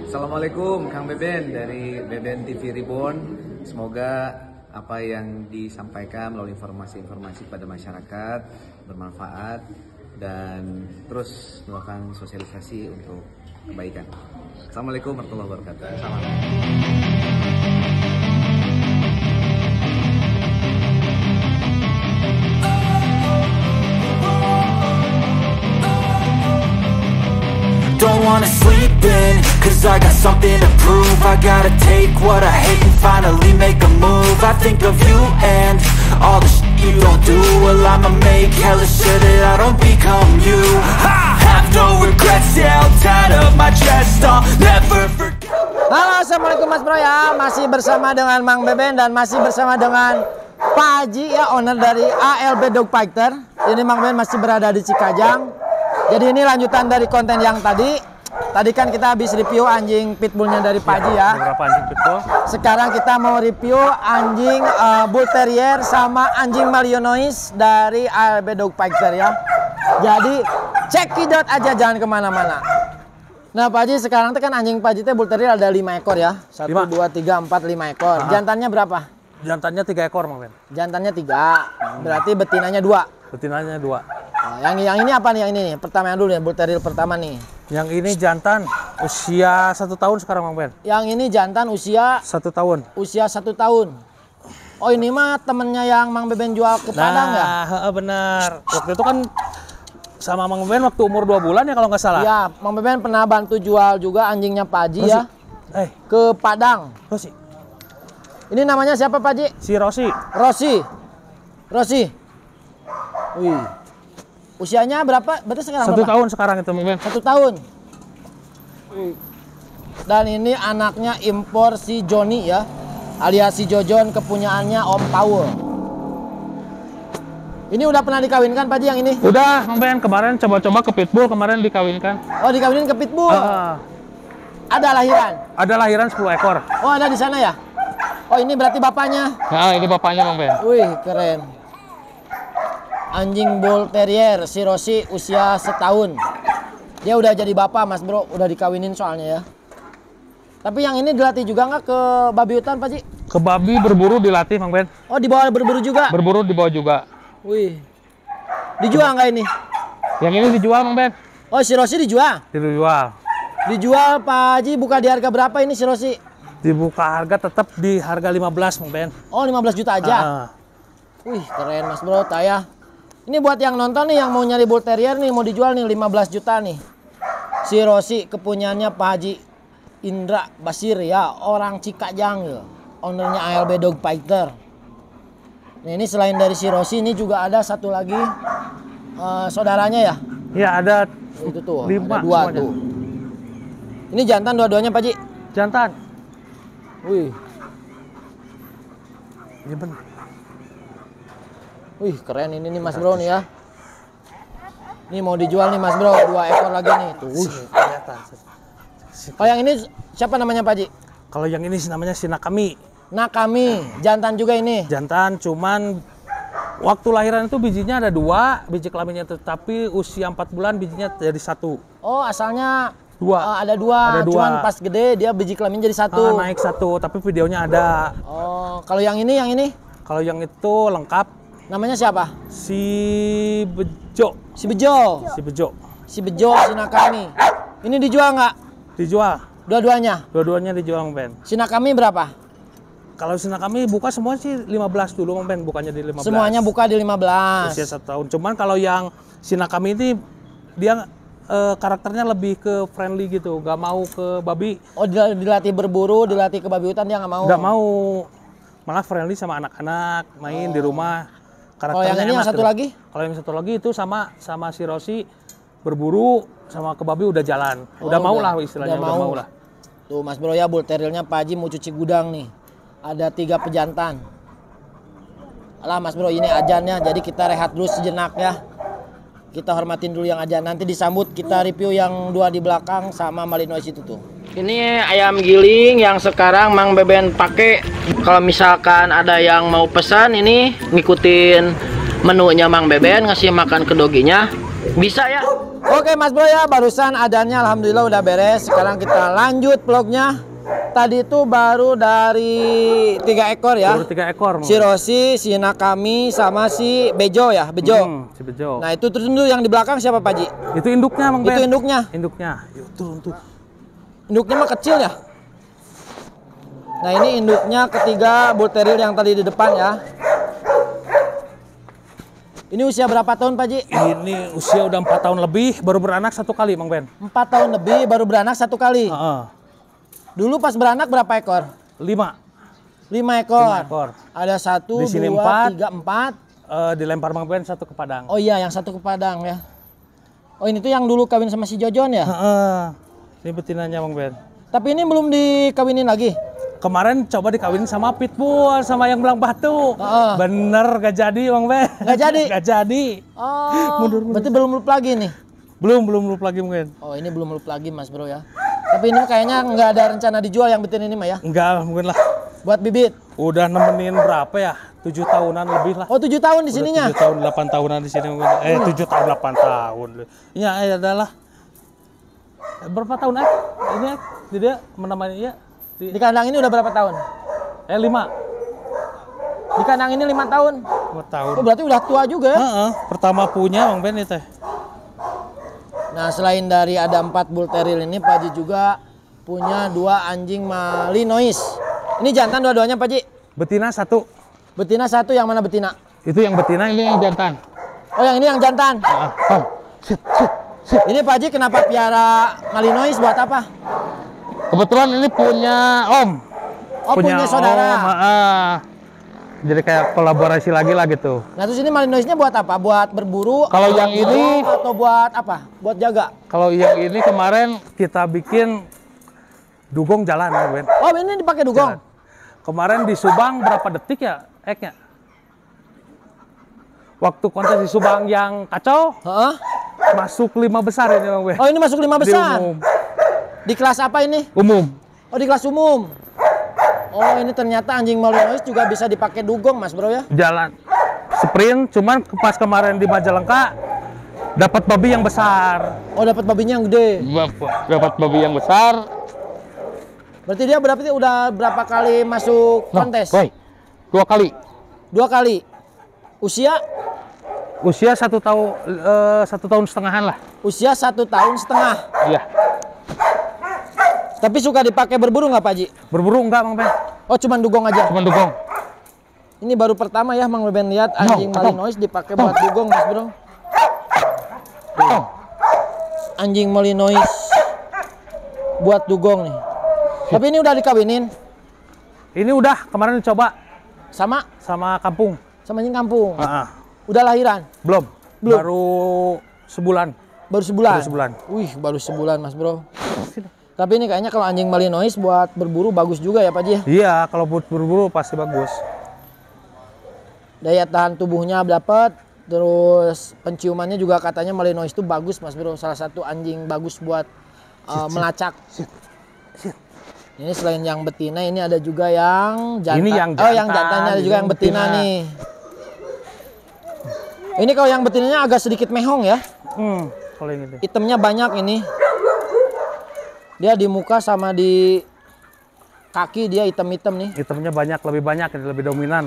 Assalamualaikum, Kang Beben dari Beben TV Reborn. Semoga apa yang disampaikan melalui informasi-informasi pada masyarakat bermanfaat dan terus melakukan sosialisasi untuk kebaikan. Assalamualaikum warahmatullahi wabarakatuh. Don't wanna sleep in, cause I got something to prove. I gotta take what I hate and finally make a move. I think of you and all the shit you don't do. Well, I'ma make hella sure that I don't become you. I have no regrets, yeah, I'll tie up my chest. I'll never forget. Halo, assalamualaikum Mas Bro ya. Masih bersama dengan Mang Beben dan masih bersama dengan Pak Haji ya, owner dari ALB Dog Fighter. Ini Mang Beben masih berada di Cikajang. Jadi ini lanjutan dari konten yang tadi. Tadi kan kita habis review anjing pitbullnya dari Pak Haji ya. Beberapa anjing pitbull. Sekarang kita mau review anjing bull terrier sama anjing Malinois dari ALB Dog Fighter ya. Jadi cekidot aja, jangan kemana-mana. Nah Pak Haji, sekarang kan anjing Pak Haji bull terrier ada 5 ekor ya. 1, 2, 3, 4, 5 ekor. Jantannya berapa? Jantannya 3 ekor, Mang Ben. Jantannya 3, berarti betinanya 2. Betinanya 2. Nah, yang ini apa nih? Yang ini nih, pertama yang dulu ya, bull terrier pertama nih. Yang ini jantan usia 1 tahun sekarang, Mang Ben. Yang ini jantan usia 1 tahun. Usia 1 tahun. Oh ini mah temennya yang Mang Beben jual ke Padang ya? Nah, benar. Waktu itu kan sama Mang Beben waktu umur 2 bulan ya kalau nggak salah. Ya, Mang Beben pernah bantu jual juga anjingnya Pak Haji ya. Ke Padang. Rosi. Ini namanya siapa Pak Haji? Si Rosi. Rosi. Wih. Usianya berapa? Berarti sekarang 1 tahun sekarang itu, Mang Ben. 1 tahun. Dan ini anaknya impor si Joni ya, alias si Jojon, kepunyaannya Om Paul. Ini udah pernah dikawinkan Pak Haji yang ini? Udah, Mang Ben. Kemarin coba-coba ke pitbull, kemarin dikawinkan. Oh, dikawinin ke pitbull. Ada lahiran? Ada lahiran 10 ekor. Oh, ada di sana ya? Oh, ini berarti bapaknya? Nah, ini bapaknya, Mang Ben. Wih, keren. Anjing bull terrier si Rosi usia 1 tahun. Dia udah jadi bapak Mas Bro, udah dikawinin soalnya ya. Tapi yang ini dilatih juga nggak ke babi hutan Pak Haji? Ke babi berburu dilatih, Mang Ben. Oh, dibawa berburu juga? Berburu dibawa juga. Wih. Dijual nggak ini? Yang ini dijual, Mang Ben. Oh, si Rosi dijual? Dijual. Dijual Pak Haji, buka di harga berapa ini si Rosi? Dibuka harga tetap di harga 15, Mang Ben. Oh, 15 juta aja? Wih, keren Mas Bro, tayah. Ini buat yang nonton nih, yang mau nyari bull terrier nih, mau dijual nih 15 juta nih. Si Rosi kepunyaannya Pak Haji Indra Basir ya, orang Cikajang ya. Ownernya ALB Dog Fighter. Nah ini selain dari si Rosi, ini juga ada satu lagi saudaranya ya? Iya ada. Itu tuh, 5 ada 2 tuh. Ini jantan dua-duanya Pak Haji? Jantan. Wih. Ini bener. Wih, keren ini nih Mas Bro nih ya. Ini mau dijual nih Mas Bro, 2 ekor lagi nih. Tuh. Oh, yang ini siapa namanya Pak Haji? Kalau yang ini namanya si Nakami. Nakami, jantan juga ini. Jantan, cuman waktu lahiran itu bijinya ada 2, biji kelaminnya, tetapi usia 4 bulan bijinya jadi 1. Oh, asalnya 2. Ada 2. Cuman pas gede dia biji kelamin jadi 1. Naik 1, tapi videonya ada. Oh, kalau yang ini? Kalau yang itu lengkap. Namanya siapa? Si Bejo. Si Bejo. Si Nakami. Ini dijual nggak? Dijual. Dua-duanya? Dua-duanya dijual, Mang Ben. Si Nakami berapa? Kalau si Nakami buka semua sih 15 dulu, Mang Ben. Bukannya di 15. Semuanya buka di 15. Usia 1 tahun. Cuman kalau yang si Nakami ini dia karakternya lebih ke friendly gitu, nggak mau ke babi. Oh, dilatih berburu, dilatih ke babi hutan dia nggak mau? Nggak mau. Malah friendly sama anak-anak, main di rumah. Kalau yang ini yang satu lagi? Kalau yang satu lagi itu sama si Rosi berburu sama ke babi udah jalan. Udah mau lah istilahnya, udah mau lah. Tuh Mas Bro ya, bull terriernya Pak Haji mau cuci gudang nih. Ada 3 pejantan. Alah Mas Bro, ini ajannya, jadi kita rehat dulu sejenak ya. Kita hormatin dulu yang ajan, nanti disambut kita review yang 2 di belakang sama Malinois itu tuh. Ini ayam giling yang sekarang Mang Beben pakai. Kalau misalkan ada yang mau pesan, ini ngikutin menunya Mang Beben, ngasih makan ke doginya, bisa ya. Oke Mas Bro ya, barusan adanya alhamdulillah udah beres. Sekarang kita lanjut vlognya. Tadi itu baru dari 3 ekor ya. Baru 3 ekor. Si Rosi, si Nakami, sama si Bejo ya, Bejo. Si Bejo. Nah itu terus dulu yang di belakang siapa Pak Ji? Itu induknya Bang Ben. Itu induknya. Induknya. Yuk turun tuh. Induknya mah kecil ya. Nah ini induknya ketiga Bull Terrier yang tadi di depan ya. Ini usia berapa tahun Pak Ji? Ini usia udah 4 tahun lebih, baru beranak 1 kali Bang Ben. 4 tahun lebih baru beranak 1 kali. Dulu pas beranak berapa ekor? 5. 5 ekor. 5 ekor. Ada 1, Di sini 2, 4. 3, 4. Dilempar Bang Ben 1 ke Padang. Oh iya, yang 1 ke Padang ya. Oh ini tuh yang dulu kawin sama si Jojon ya? Ini betinanya Bang Ben. Tapi ini belum dikawinin lagi? Kemarin coba dikawinin sama Pitbull, sama yang Belang Batu. Bener gak jadi Bang Ben. Gak jadi? Gak jadi. Oh, berarti belum lup lagi nih? Belum lup lagi Bang Ben. Oh ini belum lup lagi Mas Bro ya. Tapi ini kayaknya nggak ada rencana dijual yang betin ini mah ya? Enggak, mungkin lah. Buat bibit? Udah nemenin berapa ya? 7 tahunan lebih lah. Oh 7 tahun di sininya? 7 tahun, 8 tahunan di sini mungkin. 7 tahun, 8 tahun. Iya, adalah. Berapa tahun ini dia menemani ya? Di kandang ini udah berapa tahun? 5. Di kandang ini 5 tahun? 5 tahun. Oh berarti udah tua juga ya? Pertama punya Bang Ben itu. Nah selain dari ada 4 Bull Terrier ini, Pak Ji juga punya 2 anjing Malinois. Ini jantan dua-duanya Pak Ji? Betina 1. Betina 1, yang mana betina? Itu yang betina, ini yang jantan. Oh yang ini yang jantan? Ini Pak Ji kenapa piara Malinois, buat apa? Kebetulan ini punya Om. Oh punya saudara? Jadi kayak kolaborasi lagi lah gitu. Nah terus ini Malinoisnya buat apa? Buat berburu? Kalau yang ini atau buat apa? Buat jaga? Kalau yang ini kemarin kita bikin dugong jalan ya Ben. Oh ini dipakai dugong? Jalan. Kemarin di Subang berapa detik ya eknya? Waktu kontes di Subang yang kacau, masuk 5 besar ini Bang Ben. Oh ini masuk 5 besar? Di umum. Di kelas apa ini? Umum. Oh di kelas umum? Oh ini ternyata anjing Malinois juga bisa dipakai dugong Mas Bro ya? Jalan sprint, cuman pas kemarin di Majalengka dapat babi yang besar. Oh dapat babinya yang gede. Dapat babi yang besar. Berarti dia udah berapa kali masuk kontes? 2 kali. 2 kali. Usia? Usia 1 tahun setengahan lah. Usia 1 tahun setengah. Iya. Tapi suka dipakai berburu nggak Pak Ji? Berburu enggak Bang Ben? Oh cuman dugong aja? Cuman dugong. Ini baru pertama ya Mang Ben lihat anjing Malinois dipakai buat dugong Mas Bro. Anjing Malinois buat dugong nih. Tapi ini udah dikawinin? Ini udah kemarin dicoba sama kampung. Sama anjing kampung. Udah lahiran? Belum. Baru sebulan. Baru sebulan? Baru sebulan. Wih baru sebulan Mas Bro. Tapi ini kayaknya kalau anjing Malinois buat berburu bagus juga ya Pak Ji? Iya, kalau buat berburu pasti bagus. Daya tahan tubuhnya dapat, terus penciumannya juga katanya Malinois itu bagus Mas Bro. Salah satu anjing bagus buat melacak. Ini selain yang betina, ini ada juga yang jantan. Ini yang jantan. Oh yang jantannya ada juga yang betina nih. Ini kalau yang betinanya agak sedikit mehong ya? Kalau yang ini. Hitamnya banyak ini. Dia di muka sama di kaki dia hitam-hitam nih. Hitamnya banyak, lebih banyak, lebih dominan.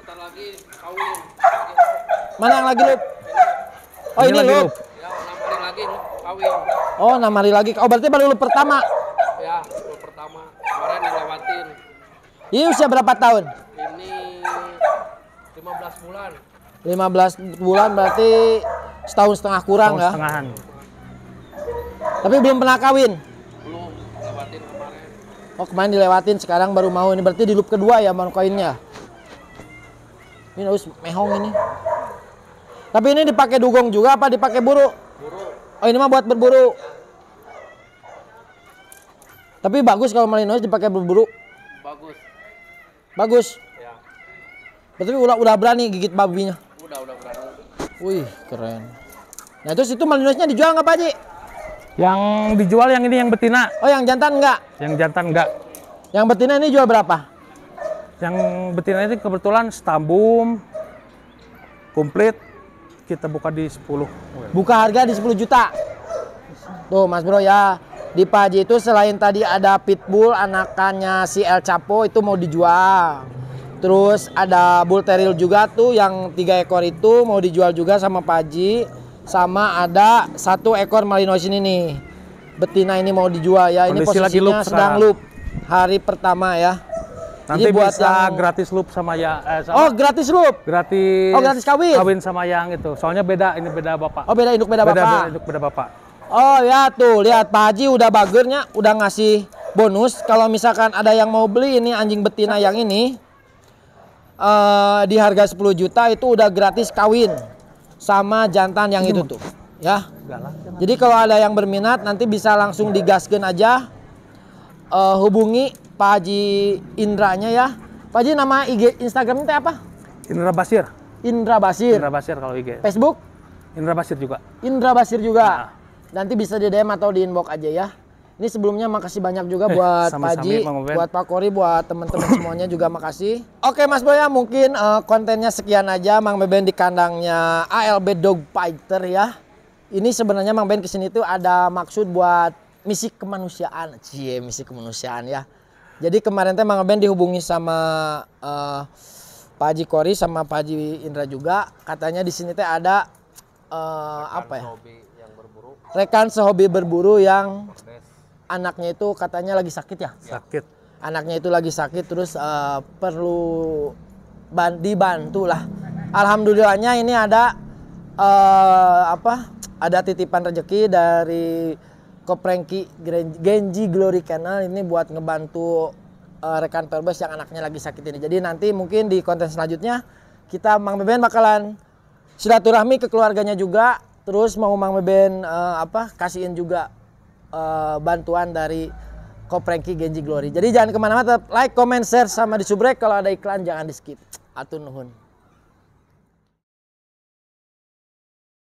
Mana yang lagi lup? Oh ini lup. Ya, 6 hari lagi lup kawin. Oh 6 hari lagi. Oh berarti baru lup pertama. Ya, lup pertama. Kemarin dilewatin. Ini usia berapa tahun? Ini 15 bulan. 15 bulan berarti setahun setengah kurang ya? Setengahan. Tapi belum pernah kawin? Belum, lewatin kemarin. Oh kemarin dilewatin, sekarang baru mau. Ini berarti di loop kedua ya baru kawinnya? Ini harus mehong ini. Tapi ini dipakai dugong juga apa dipakai buru? Buru. Oh ini mah buat berburu. Tapi bagus kalau Malinois dipakai berburu. Bagus. Bagus. Ya. Berarti udah berani gigit babinya. Udah berani. Wih keren. Nah terus itu Malinoisnya dijual nggak Pak Ji? Yang dijual yang ini yang betina. Oh yang jantan enggak? Yang jantan enggak. Yang betina ini jual berapa? Yang betina ini kebetulan stambum komplit kita buka di 10. Buka harga di 10 juta. Tuh Mas Bro ya. Di Pak Haji itu selain tadi ada Pitbull anakannya si El Chapo itu mau dijual. Terus ada Bull Terrier juga tuh yang 3 ekor itu mau dijual juga sama Pak Haji. Sama ada 1 ekor Malinois ini nih. Betina ini mau dijual ya. Ini Kondisi lagi posisinya loop sedang sekarang. loop hari pertama ya. Nanti Jadi buat bisa yang- gratis loop sama Oh, gratis loop. gratis. Oh, gratis kawin. Kawin sama yang itu. Soalnya beda, ini beda bapak. Oh, beda induk beda bapak. Induk beda bapak. Oh ya tuh, lihat Pak Haji udah bagernya, udah ngasih bonus. Kalau misalkan ada yang mau beli ini anjing betina yang ini di harga 10 juta itu udah gratis kawin sama jantan yang itu tuh, ya. Jadi kalau ada yang berminat nanti bisa langsung digaskeun aja, hubungi Pak Haji Indranya ya. Pak Haji nama IG Instagramnya teh apa? Indra Basir. Indra Basir. Indra Basir kalau IG. Facebook Indra Basir juga. Indra Basir juga. Nah. Nanti bisa di DM atau di inbox aja ya. Ini sebelumnya makasih banyak juga buat Pak sami-sami, Haji, Mang Beben. buat Pak Kori, buat teman-teman semuanya juga makasih. Oke Mas Boy ya, mungkin kontennya sekian aja Mang Beben di kandangnya ALB Dog Fighter ya. Ini sebenarnya Mang Beben kesini tuh ada maksud buat misi kemanusiaan. Cie, misi kemanusiaan ya. Jadi kemarin teh Mang Beben dihubungi sama Pak Haji Kori sama Pak Haji Indra juga. Katanya di sini teh ada apa ya? Rekan sehobi berburu yang anaknya itu katanya lagi sakit ya? Sakit. Anaknya itu lagi sakit terus perlu dibantu lah. Alhamdulillahnya ini ada ada titipan rezeki dari Koprengki Genji Glory Kennel ini buat ngebantu rekan Perbes yang anaknya lagi sakit ini. Jadi nanti mungkin di konten selanjutnya kita Mang Beben bakalan silaturahmi ke keluarganya juga. Terus mau Mang Beben kasihin juga bantuan dari Koprengki Genji Glory. Jadi jangan kemana-mana, tetap like, comment, share, sama di subrek. Kalau ada iklan jangan di skip. Atur nuhun.